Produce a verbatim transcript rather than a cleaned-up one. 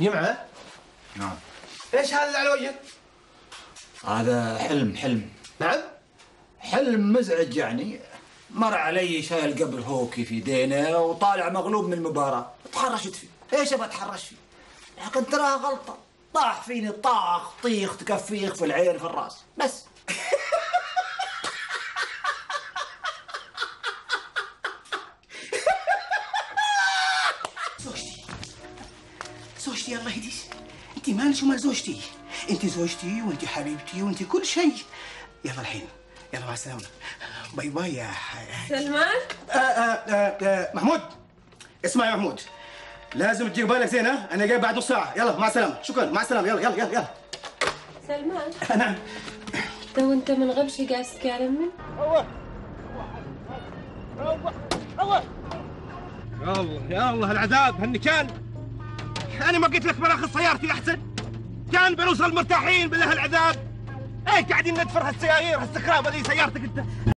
يمعة؟ نعم. ايش هذا اللي على وجهك؟ هذا حلم حلم نعم؟ حلم مزعج يعني. مر علي شايل قبل هوكي في يدينه وطالع مغلوب من المباراة، تحرشت فيه. ايش ابى اتحرش فيه؟ لكن تراها غلطة، طاح فيني طاخ طيخ تكفيخ في العين في الراس بس. زوجتي زوجتي الله يهديك، انت مالك ومال زوجتي، انت زوجتي وانت حبيبتي وانت كل شيء. يلا الحين يلا مع السلامة، باي باي يا سلمان. آه آه آه آه محمود، اسمع يا محمود، لازم تدير بالك زين. ها انا جاي بعد نص ساعة. يلا مع السلامة. شكرا، مع السلامة. يلا يلا يلا يلا. سلمان. نعم. تو انت من غبش قاعد تكلمني؟ يا الله يا الله العذاب هالنكال. انا ما قلت لك بناخذ سيارتي احسن؟ كان بنوصل مرتاحين بالله العذاب. ايه قاعدين ندفر هالسيايير هالسكرابه ذي سيارتك انت.